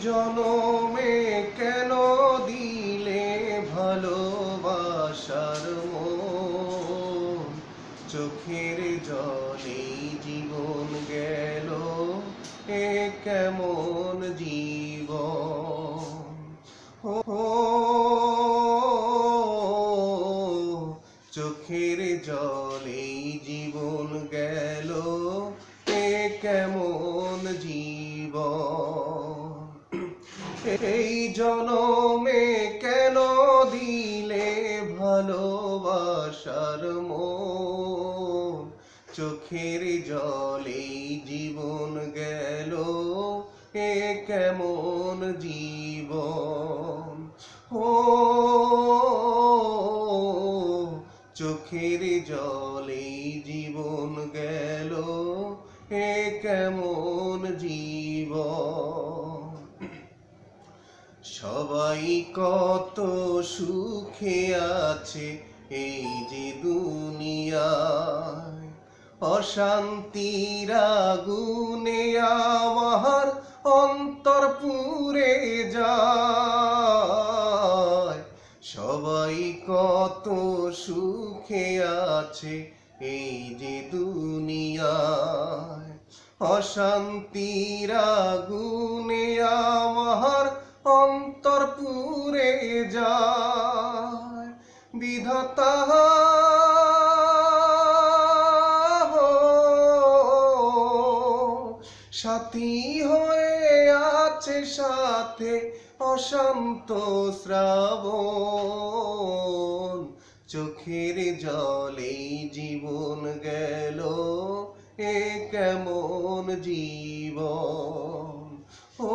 জনমে কেন দিলে ভালোবাসার মন, চোখের জলে জীবন গেল, এ কেমন জীবন। ও চোখের জলে জীবন গেল, এ কেমন জীবন। এই জনমে কেন দিলে ভালোবাসার মন, চোখের জলে জীবন গেল, এ কেমন জীবন। ও চোখের জলে জীবন গেল, এ কেমন জীবন। সবাই কত সুখে আছে এই যে দুনিয়ায়, অশান্তির আগুনে আমার অন্তর পুড়ে যায়। সবাই কত সুখে আছে এই যে দুনিয়ায়, অশান্তির আগুনে আমার অন্তর পুড়ে যায়। বিধাতা সাথী হয়ে আছে সাথে অশান্ত শ্রাবণ, চোখের জলে জীবন গেল, এ কেমন জীবন। ও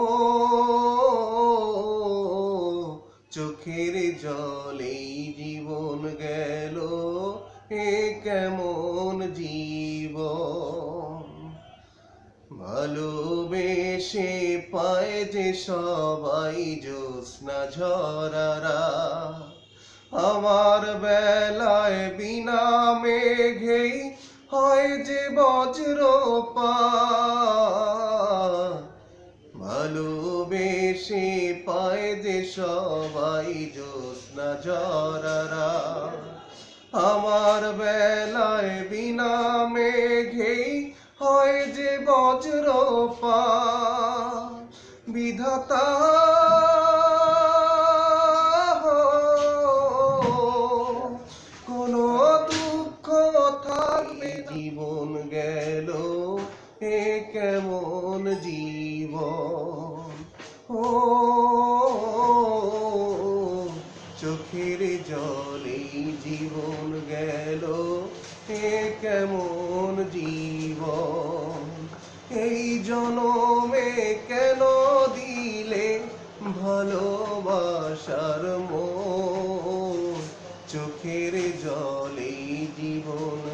চোখের জলে জীবন গেল, এ কেমন জীবন। ভালোবেসে পায় যে সবাই জ্যোৎস্না ঝরারা, আমার বেলায় বিনা মেঘেই হয় যে বজ্রপাত। ভালোবেসে পায় যে সবাই জ্যোৎস্না ঝরারা, আমার বেলায় বিনা মেঘেই হয় যে বজ্রপাত। বিধাতা কোনো দুঃখ থাকবে, জীবন গেল, এ কেমন জীবন। ও চোখের জলে জীবন গেল, এ কেমন জীবন। এই জনমে কেন দিলে ভালোবাসার মন, চোখের জলে জীবন